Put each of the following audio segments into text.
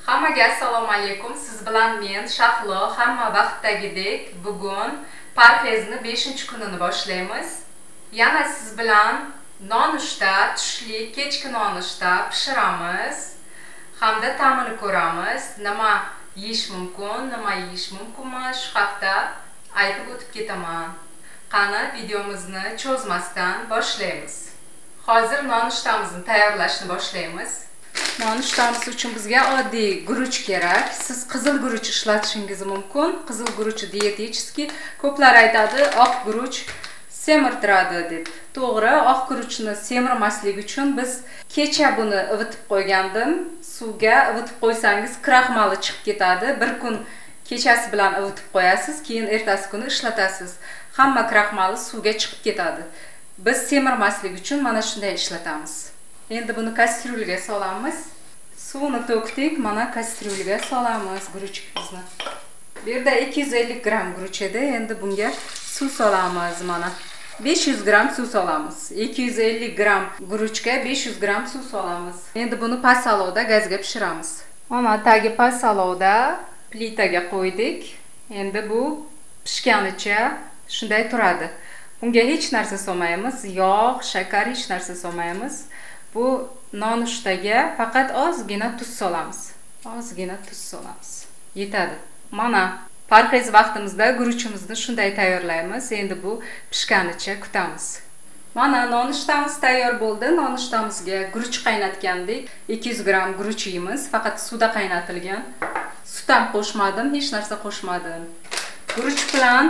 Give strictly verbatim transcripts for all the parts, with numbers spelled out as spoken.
Hammaga assalomu alaykum. Siz bilan men Shahlo. Hamma vaqtdagidek bugun parhezni beshinchi kunini boshlaymiz. Yana siz bilan nonushta, tushlik, kechki nonushta pishiramiz hamda ta'mini ko'ramiz. Nima yeyish mumkin, nima yeyish mumkinmi shu haqda aytib o'tib ketaman. Qani videomizni cho'zmasdan boshlaymiz. Hozir nonushtamizni tayyorlashni boshlaymiz. Nonushtamiz uchun bizga oddiy guruch kerak. Siz qizil guruch ishlatishingiz mumkin. Qizil guruch dietический. Ko'plar aytadi, oq guruch semirtiradi deb. To'g'ri, oq guruchni semirmaslik uchun biz kecha buni ivitib qo'ygandim. Suvga ivitib qo'ysangiz kraxmali chiqib ketadi. Bir kun kechasi bilan ivitib qo'yasiz, keyin ertasi kuni ishlatasiz. Hamma kraxmali suvga chiqib ketadi. Biz semirmaslik uchun mana shunday ishlatamiz. Endi buni kastrulga solamiz. Suvni to'kdik, mana kastrulga solamiz guruchimizni. Bu yerda ikki yuz ellik gram guruch edi, endi bunga suv solamiz mana. besh yuz gram suv solamiz. ikki yuz ellik gram guruchga besh yuz gram suv solamiz. Endi buni past olovda gazga pishiramiz. Mana tagi past olovda plitaga qo'ydik. Endi bu pishganicha shunday turadi. Bunga hech narsa solmaymiz, yog', shakar hech narsa solmaymiz. Bu nonushtaga faqat ozgina tuz solamiz. Ozgina tuz solamiz. Yetadi. Mana parhez vaqtimizda guruchimizni shunday tayyorlaymiz. Endi bu pishganicha kutamiz. Mana nonushtamiz tayyor bo'ldi. Nonushtamizga guruch qaynatgandik. ikki yuz gram guruch yeymiz. Faqat suvda qaynatilgan. Sut ham qo'shmadim, hech narsa qo'shmadim. Guruch bilan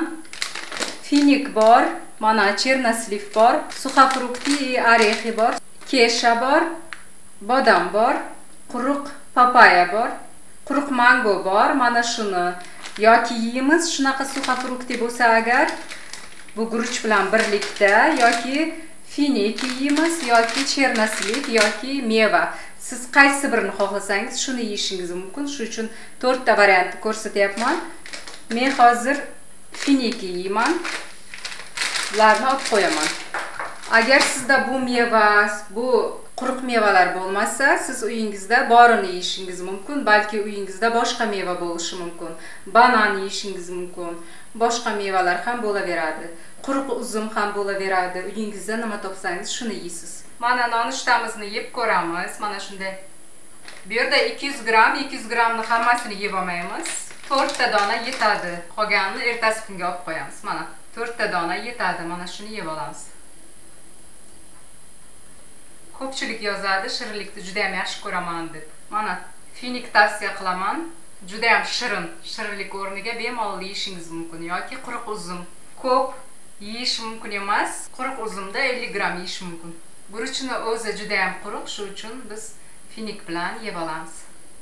finik bor, mana chernasliv bor, suxafrukti, orexi bor, kesha bor, bodam bor, quruq papaya bor, quruq mango bor. Mana shuni yoki yeymiz, shunaqa suxafrukti bo'lsa agar bu guruch bilan birlikda, yoki finik yeymiz, yoki chernasliv, yoki meva. Siz qaysi birini xohlasangiz shuni yeyishingiz mumkin. Shuning uchun to'rtta variantni ko'rsatyapman. Men hozir finik yeyman. Bularni olib qo'yaman. Agar sizda bu meva, bu quruq mevalar bo'lmasa, siz uyingizda borini yeyishingiz mumkin. Balki uyingizda boshqa meva bo'lishi mumkin. Banan yeyishingiz mumkin. Boshqa mevalar ham bo'laveradi. Quruq uzum ham bo'laveradi. Uyingizda nima topsangiz shuni yeysiz. Mana nonushtamizni yeb ko'ramiz. Mana shunday. Bu yerda ikki yuz gram, ikki yuz gramni hammasini yeb olmaymiz. to'rtta dona yetadi. Qolganini ertasi kunga olib qo'yamiz. Mana to'rtta dona yetadi. Mana shuni yeb olamiz. Ko'pchilik yozadi, shirinlikni juda ham yaxshi ko'raman deb. Mana finik tavsiya qilaman. Juda ham shirin. Shirinlik o'rniga bemalol yeyishingiz mumkin yoki quruq uzum. Ko'p yeyish mumkin emas. Quruq uzumda ellik gram yeyish mumkin. Guruchni o'zi juda ham quruq, shuning uchun biz finik bilan yeb olamiz.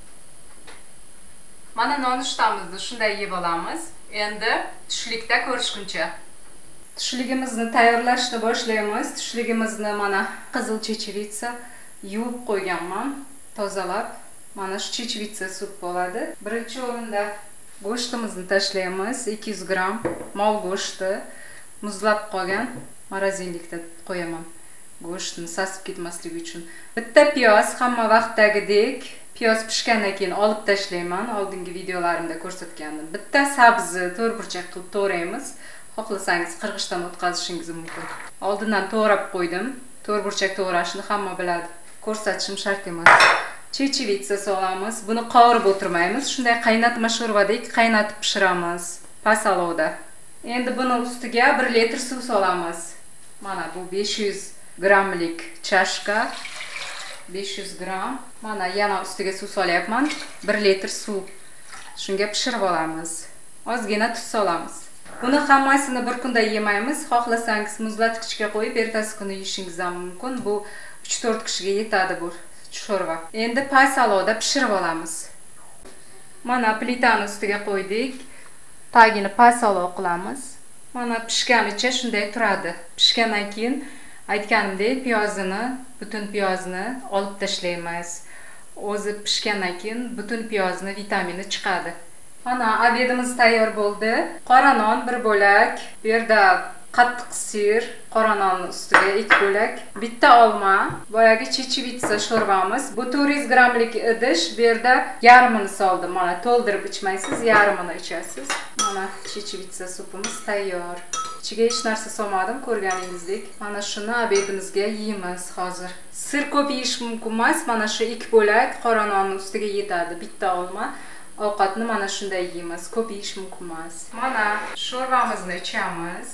Mana nonushtamizni shunday yeb olamiz. Endi tushlikda ko'rishguncha. Tushligimizni tayyorlashni boshlaymiz. Tushligimizni mana qizil chechevitsa yuvib qo'yganman, tozalab. Mana shu chechevitsa sup bo'ladi. Birinchi o'rinda go'shtimizni tashlaymiz. ikki yuz gram mol go'shti muzlab qolgan, morozinlikda qo'yaman. Go'shtni sasib ketmasligi uchun. Bitta piyoz, hamma vaqtdagidek piyoz pishgandan keyin olib tashlayman. Oldingi videolarimda ko'rsatgandim. Bitta sabzi to'rtburchak qilib to'g'raymiz. Xohlasangiz qirg'ichdan o'tkazishingiz mumkin. Oldindan to'g'rab qo'ydim. To'rtburchak to'g'rashni hamma biladi. Ko'rsatishim shart emas. Chechevitsa solamiz. Buni qovurib o'tirmaymiz. Shunday qaynatma sho'rvadek qaynatib pishiramiz past olovda. Endi buni ustiga bir litr suv solamiz. Mana bu besh yuz gramlik chashka. besh yuz gram. Mana yana ustiga suv solyapman. bir litr suv. Shunga pishirib olamiz. Ozgina tuz solamiz. Buni hammasini bir kunda yemaymiz. Xohlasangiz muzlatgichga qo'yib ertasi kuni yeyishingiz ham mumkin. Bu uch to'rt kishiga yetadi bu sho'rva. Endi past olovda pishirib olamiz. Mana plitani ustiga qo'ydik. Tagini past olov qilamiz. Mana pishganicha shunday turadi. Pishgandan keyin aytganimdek piyozini, butun piyozni olib tashlaymiz. O'zi pishgandan keyin butun piyozni vitamini chiqadi. Mana obedimiz tayyor bo'ldi. Qora non bir bo'lak, bu yerda qattiq sir, qora nonning ustiga ikki bo'lak, bitta olma, boyagi chechevitsa sho'rvamiz. Bu to'rt yuz grammlik idish, bu yerda yarmini soldim. Mana to'ldirib ichmaysiz, yarmini ichasiz. Mana chechevitsa supimiz tayyor. Ichiga hech narsa solmadim, ko'rganingizdek. Mana shuni obedimizga yeymiz hozir. Sir ko'p yeyish mumkin emas, mana shu ikki bo'lak qora nonning ustiga yetadi. Bitta olma. Ovqatni mana shunday yeymiz, ko'p yeyish mumkin emas. Mana sho'rvamizni ichamiz.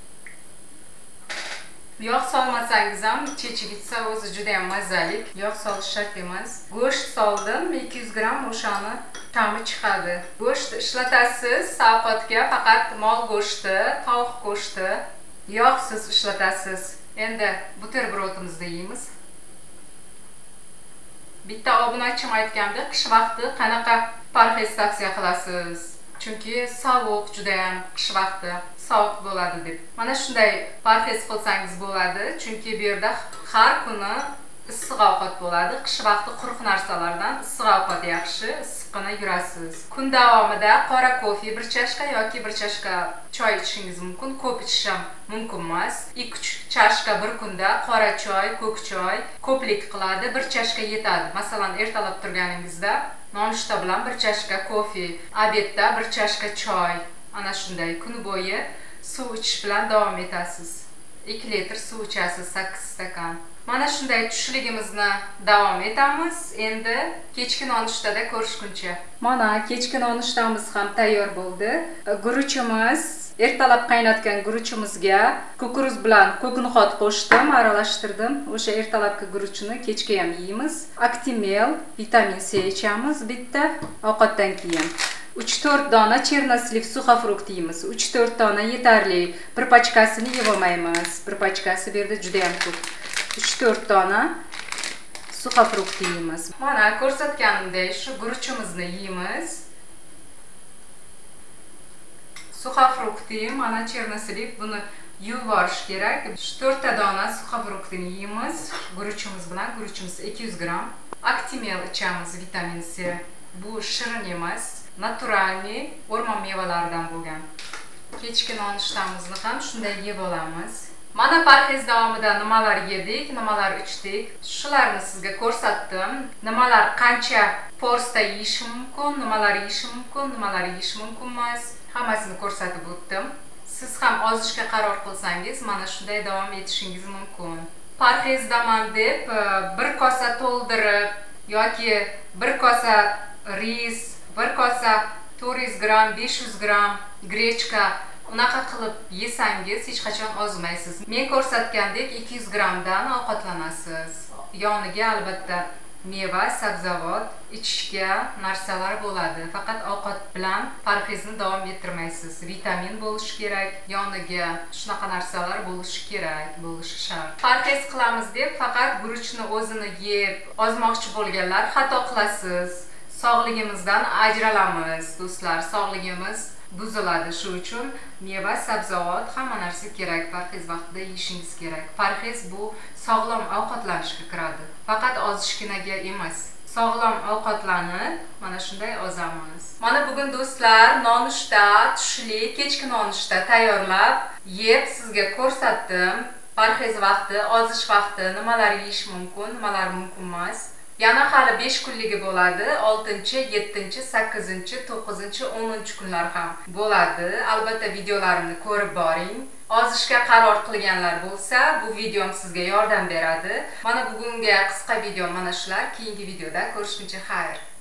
Yog' solmasangiz ham chechevitsa o'zi juda ham mazali. Yog' solish shart emas. Go'sht soldim, ikki yuz gramm, o'shani ta'mi chiqadi. Go'sht ishlatasiz, ovqatga faqat mol go'shti, tovuq go'shti, yog'siz ishlatasiz. Endi buterbrotimizni yeymiz. Bitta obunachim aytganda, qish vaqti qanaqa parhez tavsiya qilasiz? Chunki sovuq juda ham qish vaqti sovuq bo'ladi deb. Mana shunday parhez qilsangiz bo'ladi, chunki bu yerda har kuni issiq ovqat bo'ladi. Qish vaqti quruq narsalardan issiq ovqat yaxshi, issiqqina yurasiz. Kun davomida qora kofe bir chashka yoki bir chashka choy ichishingiz mumkin. Ko'p ichish ham mumkin emas. ikki uch chashka bir kunda qora choy, ko'k choy ko'plik qiladi, bir chashka yetadi. Masalan, ertalab turganingizda nonushta bilan bir chashka kofe, obedda bir chashka choy. Ana shunday kun bo'yi suv ichish bilan davom etasiz. ikki litr suv ichasiz, sakkiz stakan. Mana shunday tushligimizni davom etamiz. Endi kechki nonushtada ko'rishguncha. Mana kechki nonushtamiz ham tayyor bo'ldi. Guruchimiz, ertalab qaynatgan guruchimizga kukuruz bilan ko'knihot qo'shdim, aralashtirdim. O'sha ertalabki guruchni kechga ham yeymiz. Actimel, vitamin C ichamiz bitta ovqatdan keyin. uch to'rt dona chernasliv suxofrukt yeymiz. uch to'rt dona yetarli. Bir pachkasini yeb olmaymiz. Bir pachkasi bu yerda juda ham ko'p. uch to'rt dona suxofrukt yeymiz. Mana ko'rsatganimdek shu guruchimizni yeymiz. Suxofruktni, mana chernasliv, buni yuvib olish kerak. uch to'rt ta dona suxofruktni yeymiz. Guruchimiz bilan, guruchimiz ikki yuz gramm. Actimel ichamiz, vitamin C. Bu shirin emas, naturalniy o'rmon mevalaridan bo'lgan. Kechki nonushtamizni ham shunday yeb olamiz. Mana parhez davomida nimalar yedik, nimalar ichdik, shularni sizga ko'rsatdim. Nimalar qancha porsda yeyish mumkin, nimalar yeyish mumkin, nimalar yeyish mumkin emas, hammasini ko'rsatib o'tdim. Siz ham ozishga qaror qilsangiz, mana shunday davom etishingiz mumkin. Parhezdaman deb bir kosa to'ldirib yoki bir kosa ris, bir kosa to'rt yuz gramm, besh yuz gramm grechka unaqa qilib yesangiz hech qachon ozmaysiz. Men ko'rsatgandek ikki yuz grammdan ovqatlanasiz. Yoniga albatta meva, sabzavot, ichishga narsalar bo'ladi. Faqat ovqat bilan parhezni davom ettirmaysiz. Vitamin bo'lishi kerak, yoniga shunaqa narsalar bo'lishi kerak, bo'lishi shart. Parhez qilamiz deb faqat guruchni o'zini yeb ozmoqchi bo'lganlar xato qilasiz. Sog'ligimizdan ajralamiz, do'stlar. Sog'ligimiz buziladi. Shu uchun meva, sabzavot, hamma narsa kerak. Parhez vaqtida yeyishingiz kerak. Parhez bu sog'lom ovqatlanishga kiradi. Faqat ozishginaga emas. Sog'lom ovqatlanib, mana shunday ozamiz. Mana bugun do'stlar, nonushta, tushlik, kechki nonushta tayyorlab, yeb sizga ko'rsatdim. Parhez vaqti, ozish vaqti, nimalar yeyish mumkin, nimalar mumkin emas. Yana hali besh kunligi bo'ladi. oltinchi, yettinchi, sakkizinchi, to'qqizinchi, o'ninchi kunlar ham bo'ladi. Albatta videolarimni ko'rib boring. Ozishga qaror qilganlar bo'lsa, bu videom sizga yordam beradi. Mana bugungi qisqa video mana shular. Keyingi videoda ko'rishguncha xayr.